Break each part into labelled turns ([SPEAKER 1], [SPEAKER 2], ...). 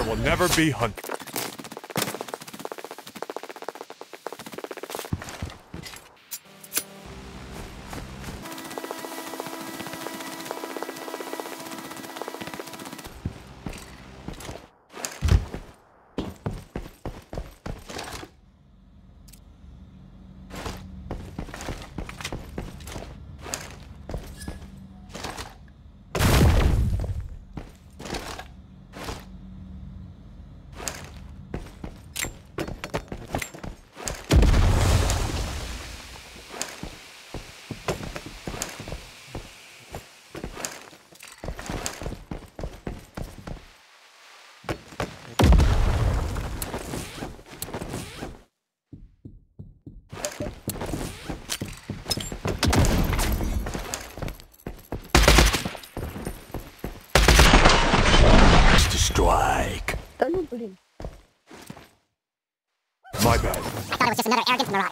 [SPEAKER 1] will never be hunted.
[SPEAKER 2] Strike.
[SPEAKER 1] My bad.
[SPEAKER 3] I thought it was just another arrogant marauder.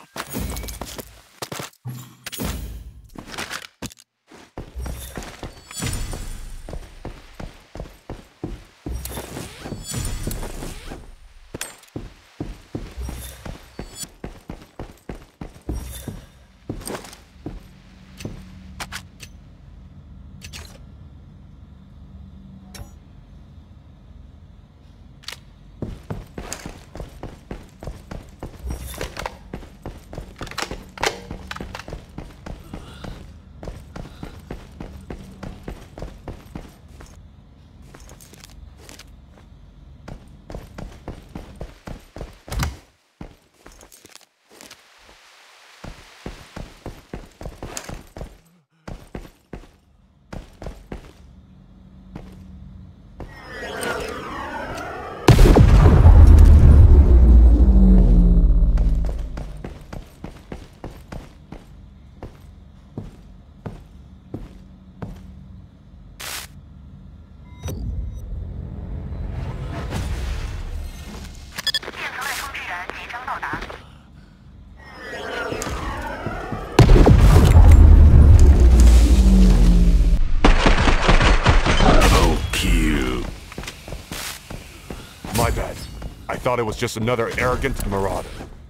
[SPEAKER 1] My bad. I thought it was just another arrogant marauder.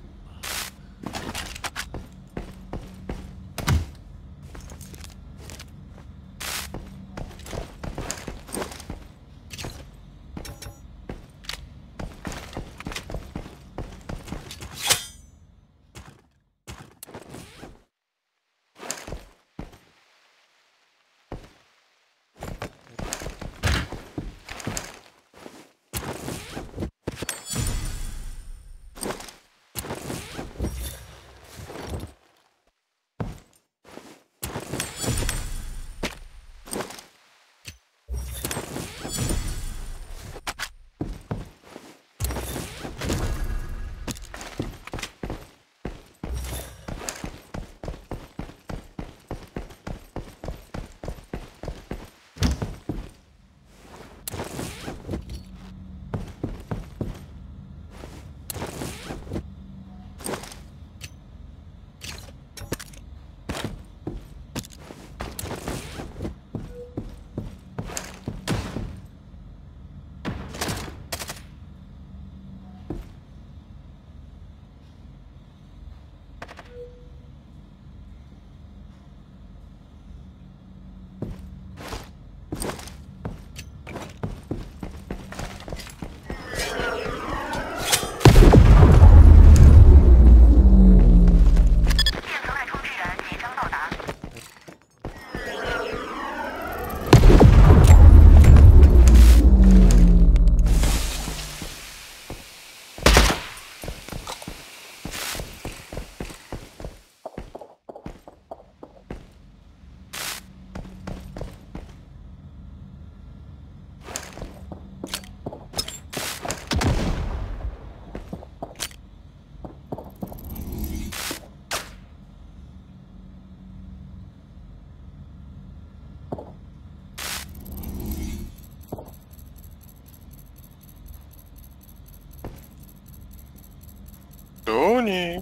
[SPEAKER 4] Джонни.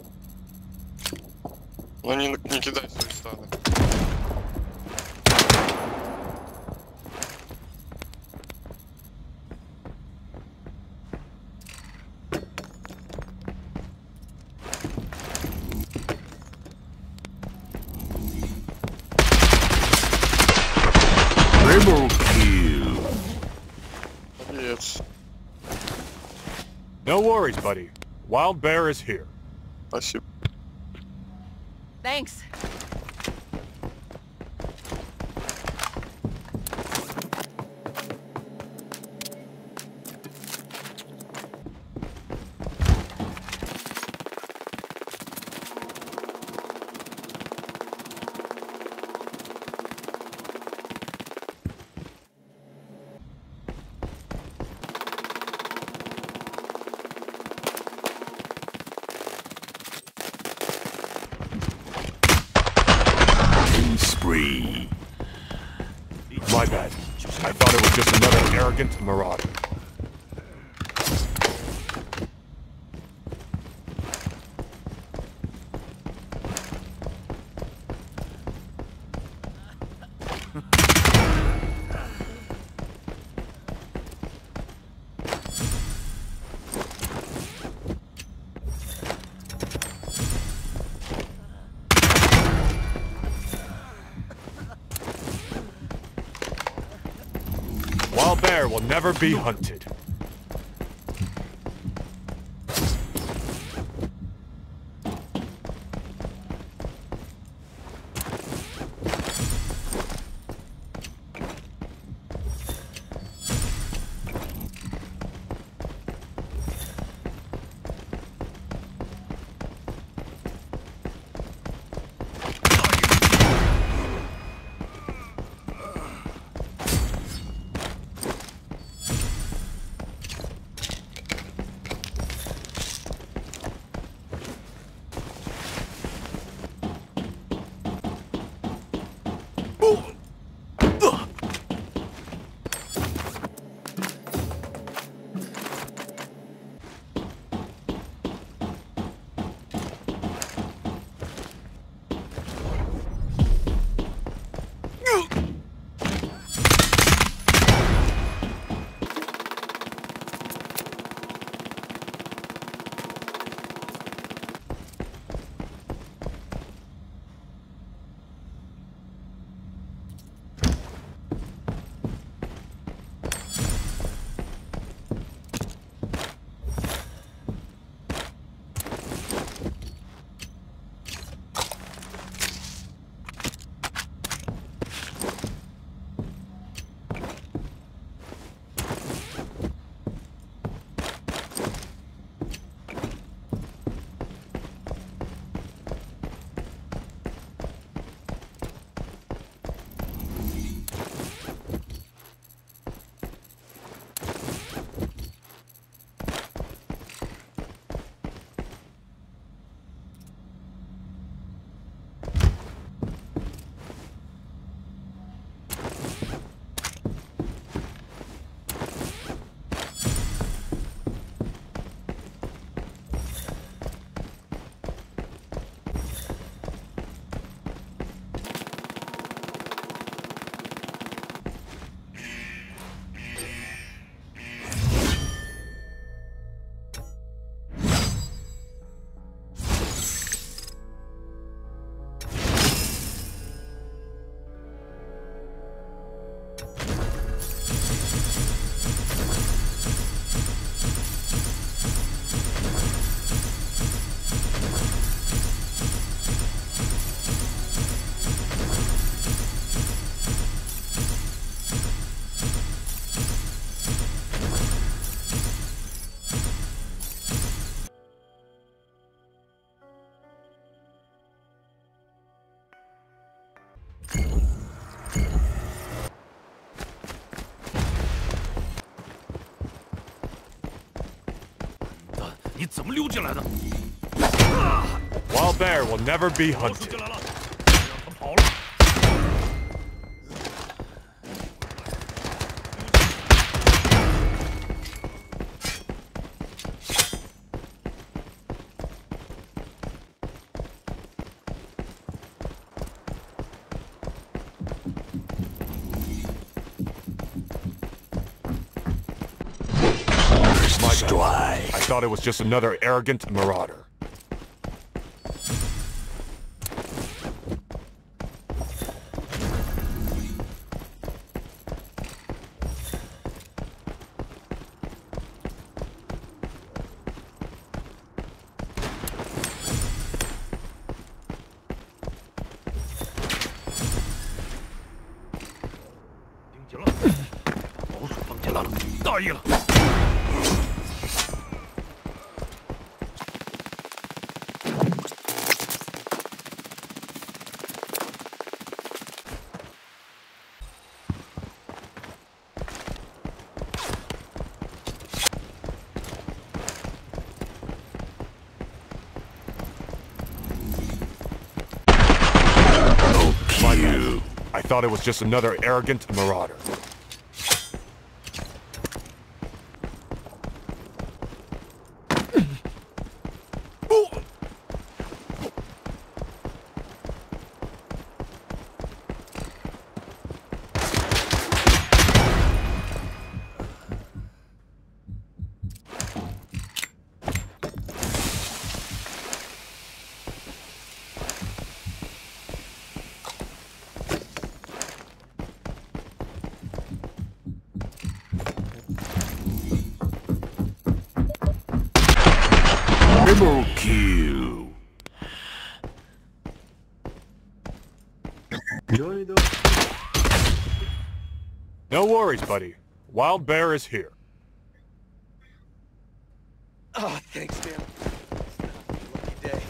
[SPEAKER 4] Ну не кидай свои стады.
[SPEAKER 1] worries, buddy. Wild Bear is here.
[SPEAKER 4] Спасибо.
[SPEAKER 2] Thanks.
[SPEAKER 1] Spree. My bad. I thought it was just another arrogant marauder. Wild Bear will never be hunted. Wild Bear will never be hunted. I thought it was just another arrogant marauder. 到一了。I thought it was just another arrogant marauder. Triple kill. No worries, buddy. Wild Bear is here.
[SPEAKER 2] Oh, thanks, man. Lucky day.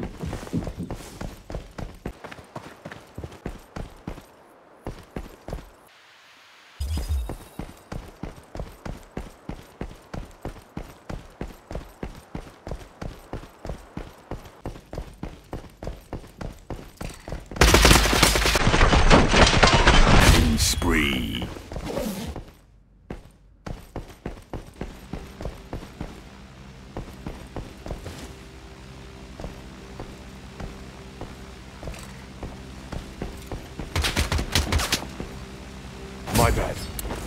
[SPEAKER 1] Spree. My bad.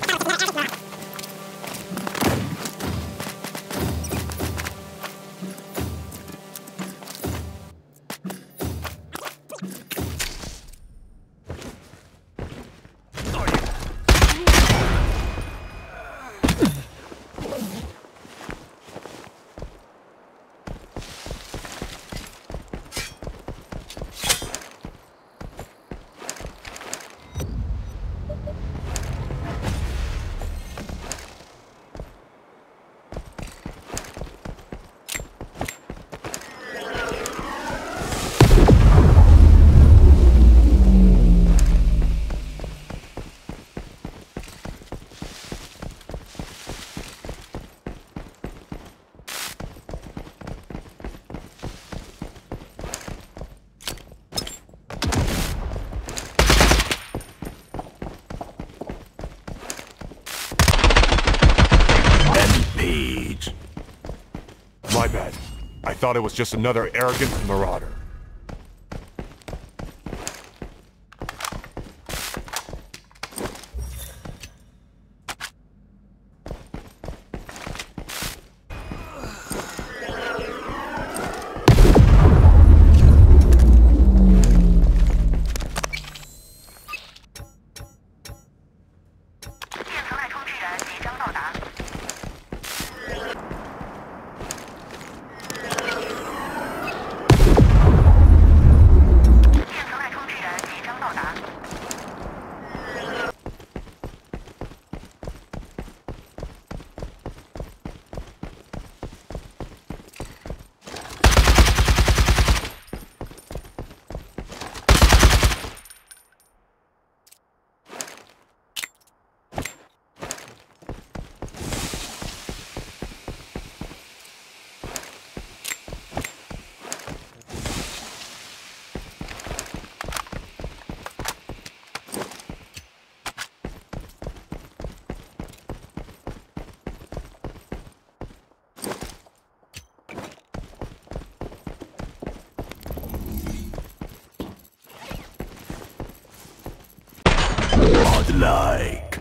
[SPEAKER 1] My bad. I thought it was just another arrogant marauder. LostLight.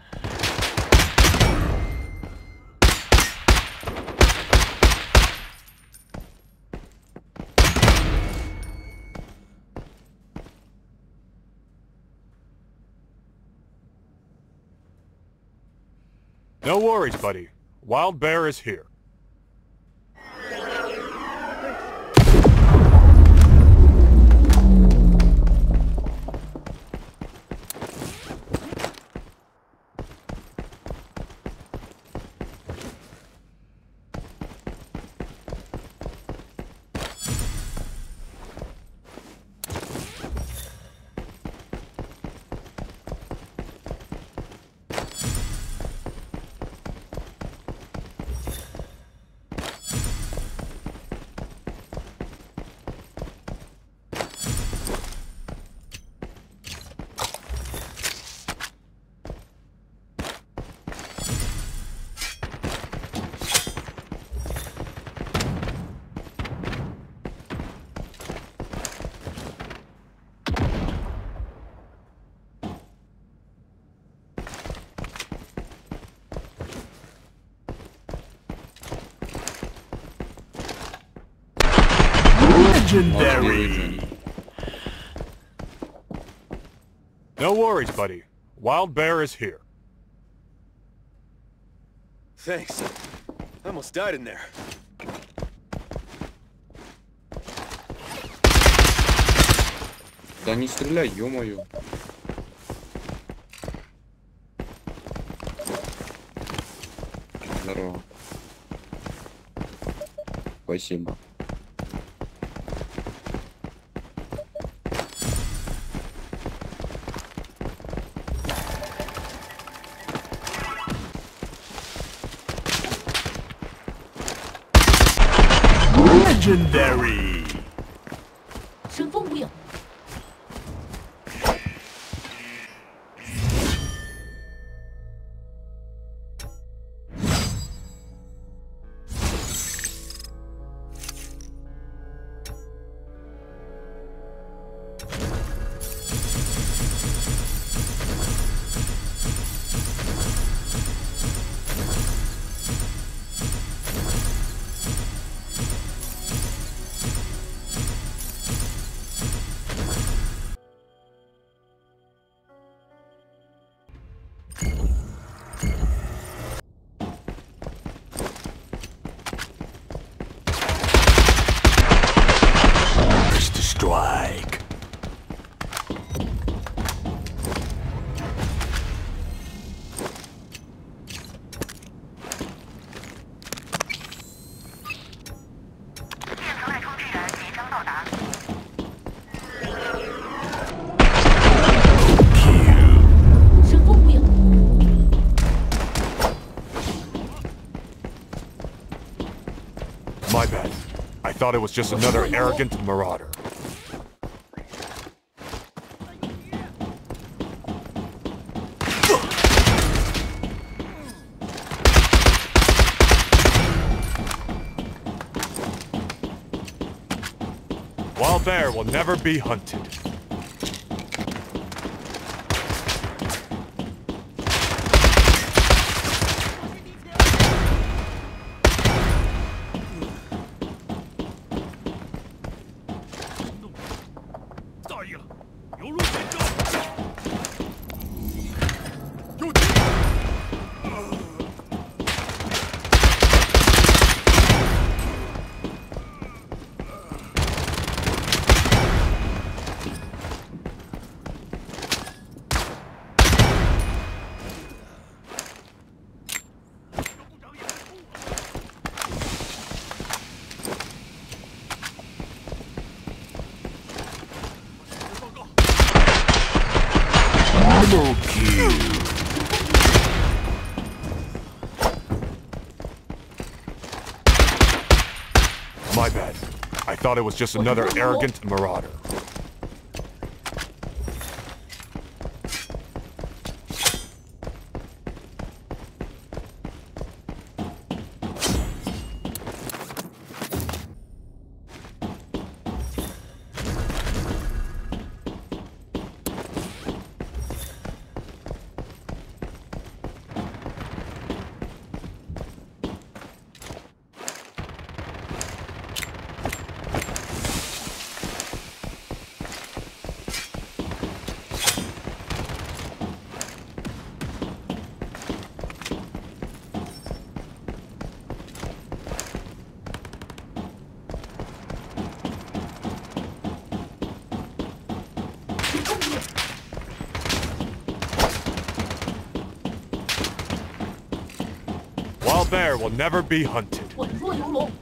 [SPEAKER 1] No worries, buddy. Wild Bear is here. Legendary! No worries, buddy. Wild Bear is here.
[SPEAKER 2] Thanks. I almost died in there.
[SPEAKER 3] Да не стреляй, ё-моё. Здорово. Спасибо.
[SPEAKER 1] Legendary!
[SPEAKER 5] 神风无影。
[SPEAKER 1] Strike. My bad. I thought it was just another arrogant marauder. Wild Bear will never be hunted. Double kill. My bad. I thought it was just another arrogant marauder. Wild Bear will never be hunted.
[SPEAKER 5] 稳若游龙。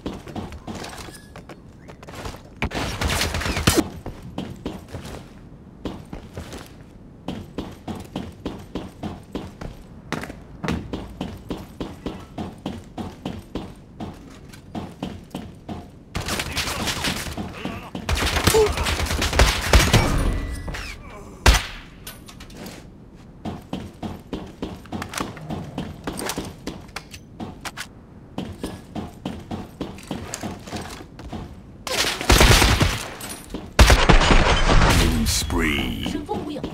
[SPEAKER 1] Spree.
[SPEAKER 5] 神风无影。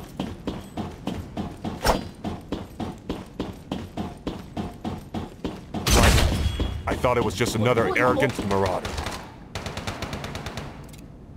[SPEAKER 1] I thought it was just another arrogant marauder.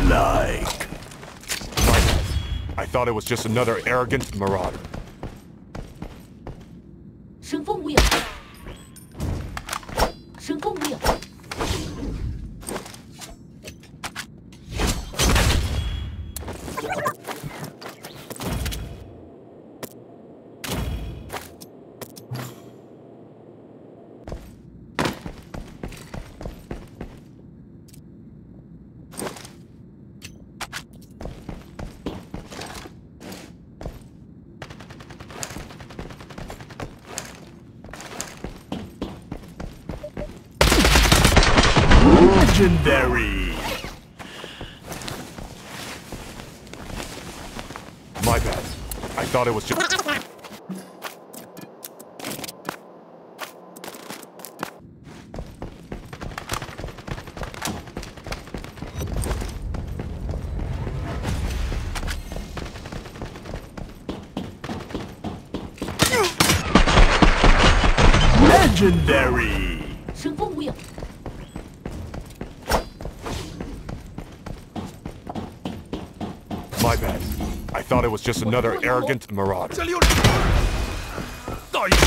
[SPEAKER 1] like. My bad. I thought it was just another arrogant marauder.
[SPEAKER 5] 神风无影，神风无影，
[SPEAKER 1] Legendary! My bad. I thought it was just... Legendary!
[SPEAKER 5] 神风无影，
[SPEAKER 1] My bad. I thought it was just another arrogant marauder.
[SPEAKER 2] 这里有人！大爷！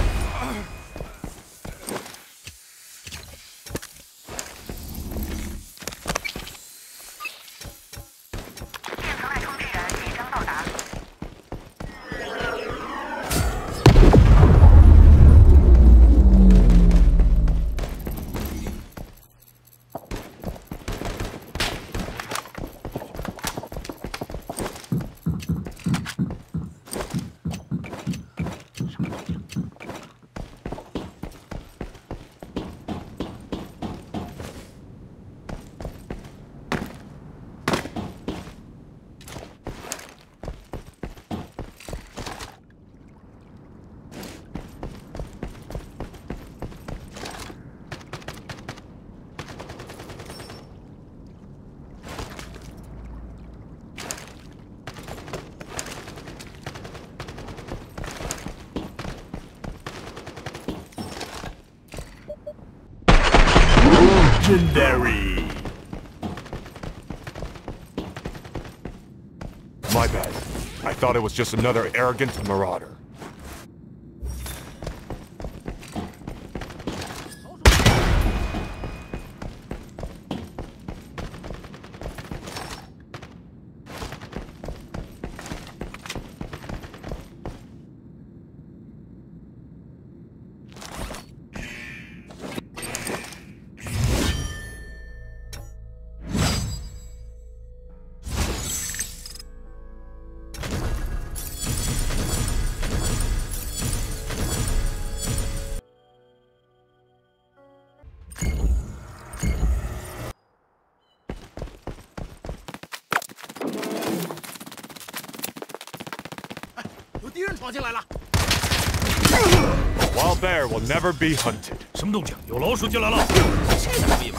[SPEAKER 1] Legendary! My bad. I thought it was just another arrogant marauder. Wild bear will never be hunted.
[SPEAKER 6] 什么动静？有老鼠进来了！这可以吧？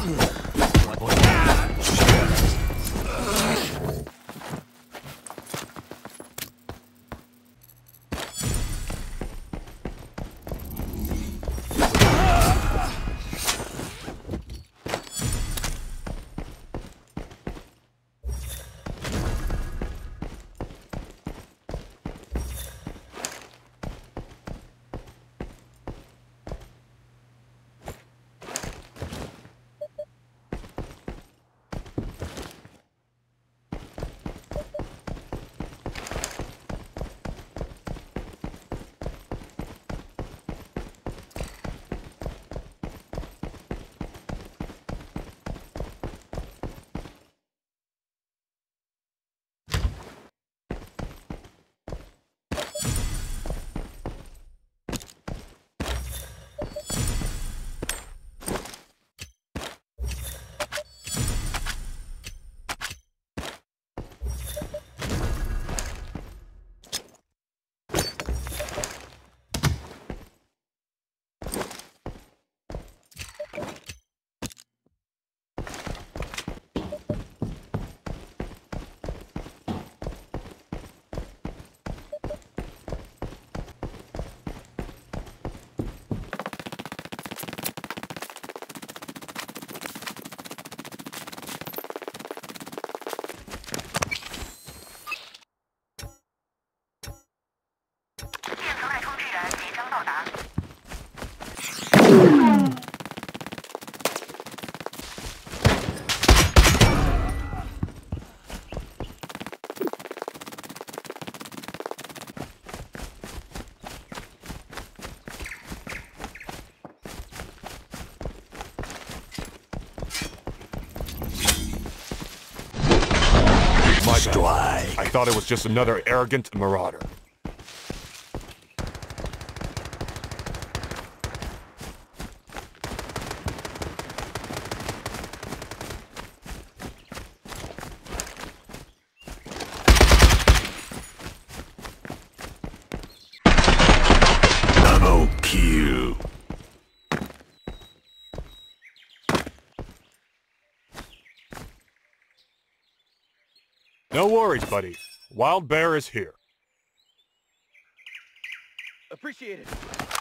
[SPEAKER 1] My
[SPEAKER 6] Strike.
[SPEAKER 1] bad. I thought it was just another arrogant marauder.
[SPEAKER 6] Double kill.
[SPEAKER 1] No worries, buddy. Wild Bear is here.
[SPEAKER 2] Appreciate it.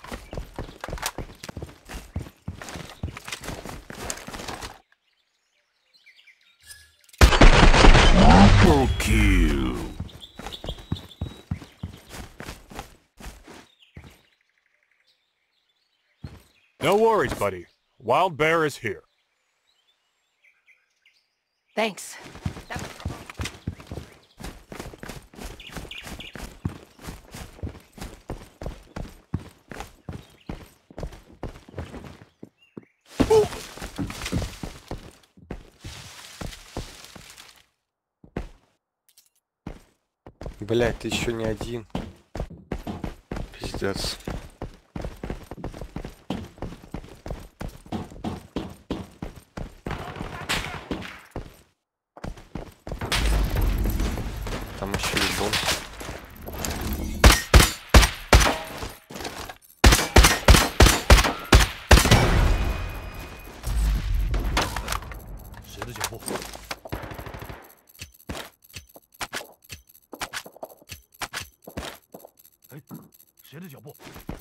[SPEAKER 6] Double kill.
[SPEAKER 1] No worries, buddy. Wild Bear is here.
[SPEAKER 5] Thanks.
[SPEAKER 7] Блять, ты еще не один. Пиздец. Там еще и босс.
[SPEAKER 6] 谁的脚步？哎，谁的脚步？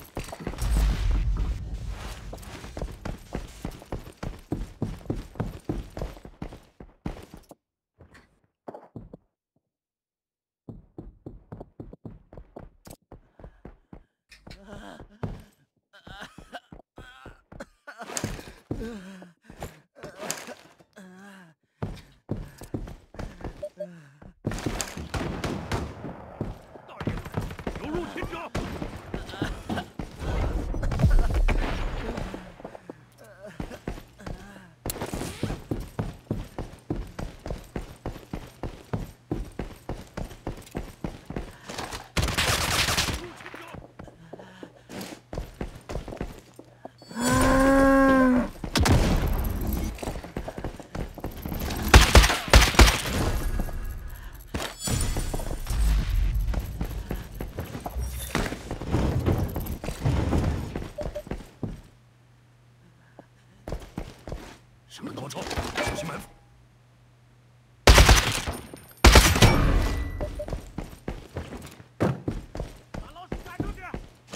[SPEAKER 6] 有入侵者！什么高超？小心埋伏！把老鼠赶出去！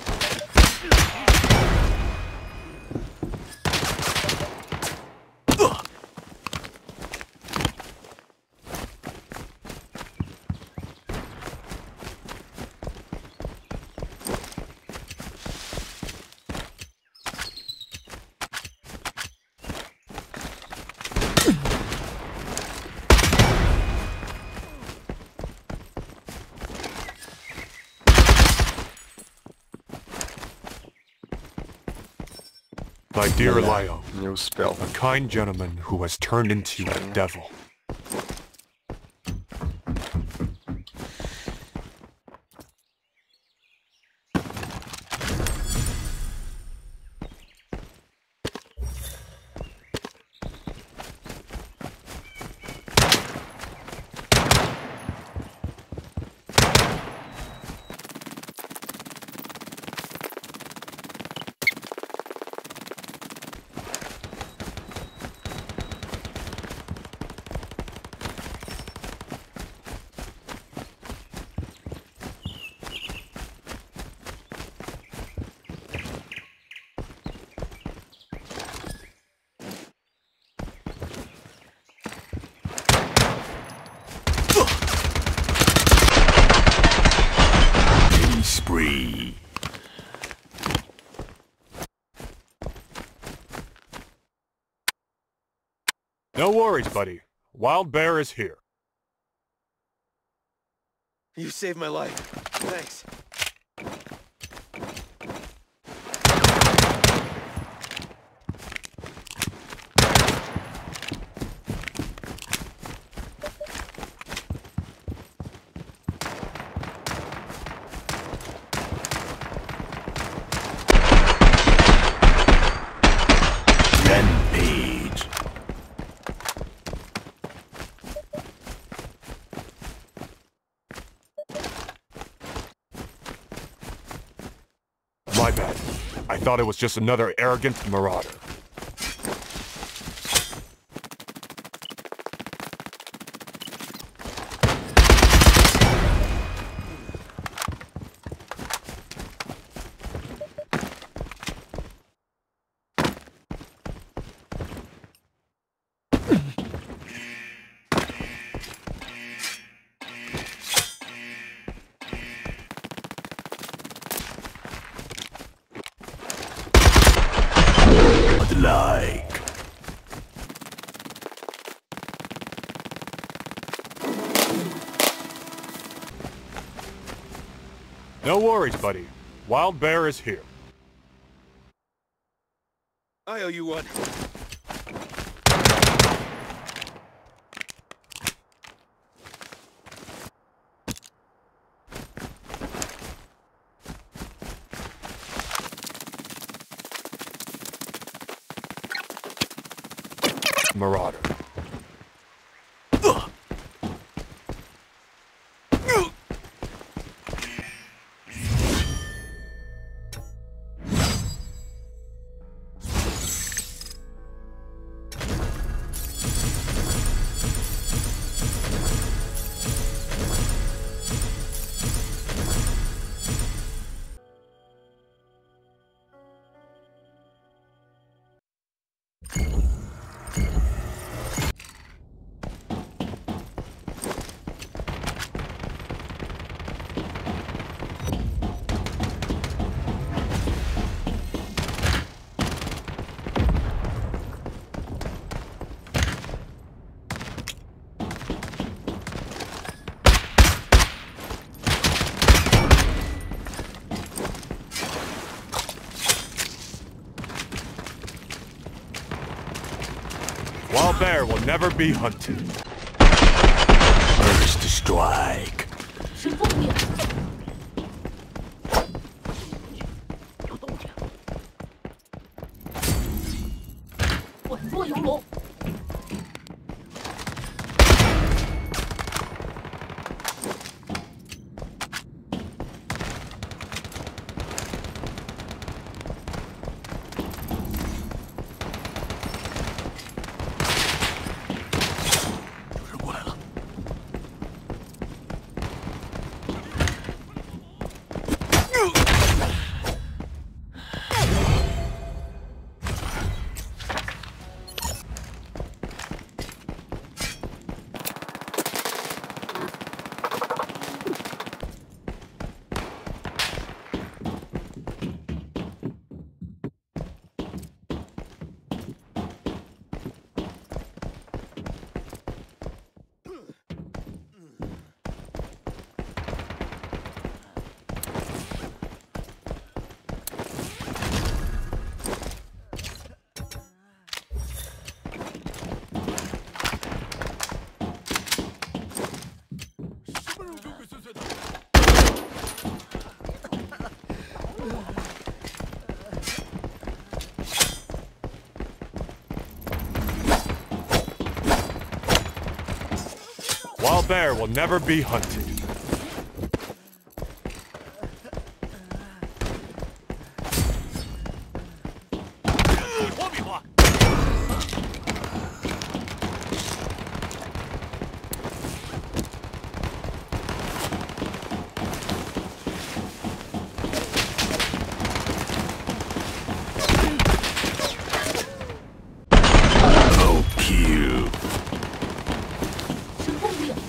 [SPEAKER 1] My dear Lio,
[SPEAKER 7] Не успел.
[SPEAKER 1] a kind gentleman who has turned into a devil.
[SPEAKER 6] Spree.
[SPEAKER 1] No worries, buddy. Wild Bear is here.
[SPEAKER 2] You saved my life. Thanks.
[SPEAKER 1] My bad. I thought it was just another arrogant marauder.
[SPEAKER 6] Like.
[SPEAKER 1] No worries, buddy. Wild Bear is here.
[SPEAKER 2] I owe you one.
[SPEAKER 1] Marauder. Wild Bear will never be hunted.
[SPEAKER 6] First strike.
[SPEAKER 5] 神风无影，有动静，稳若游龙。
[SPEAKER 6] 有人过来了。
[SPEAKER 1] Wild Bear will never be hunted.
[SPEAKER 6] No kill.
[SPEAKER 5] 神风无影，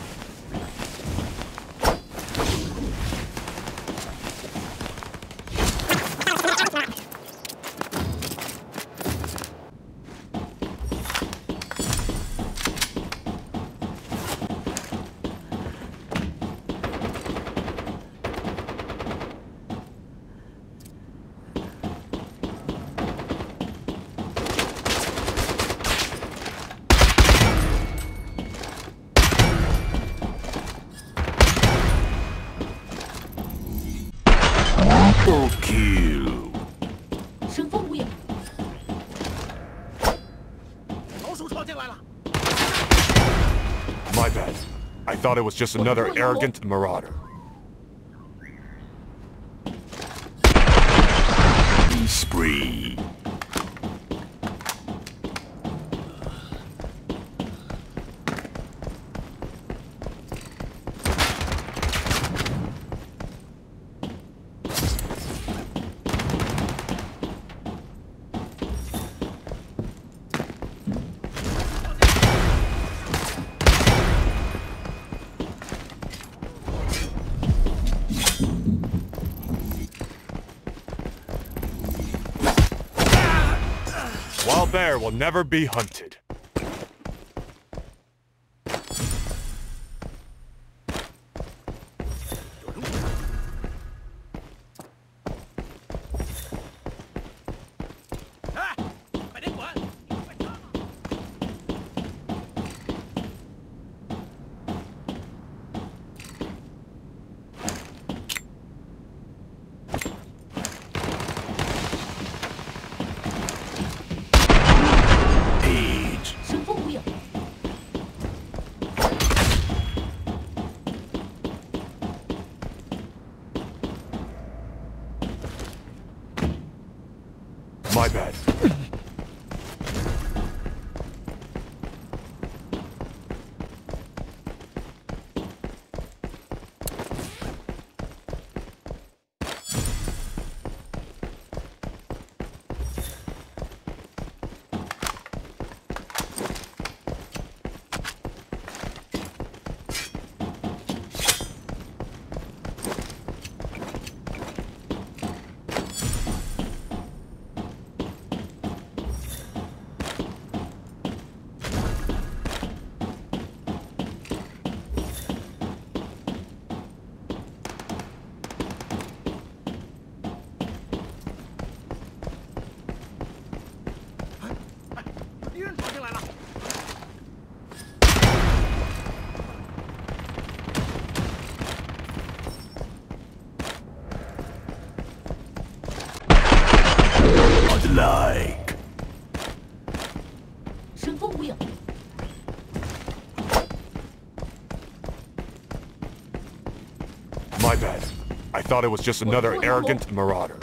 [SPEAKER 6] Double kill.
[SPEAKER 5] 神风无影，
[SPEAKER 6] 老鼠闯进来了。
[SPEAKER 1] My bad. I thought it was just another arrogant marauder.
[SPEAKER 6] spree.
[SPEAKER 1] Wild bear will never be hunted.
[SPEAKER 6] Page.
[SPEAKER 5] 生风无影，
[SPEAKER 1] My bad.
[SPEAKER 6] Like.
[SPEAKER 5] 生风无影，
[SPEAKER 1] My bad. I thought it was just another arrogant marauder.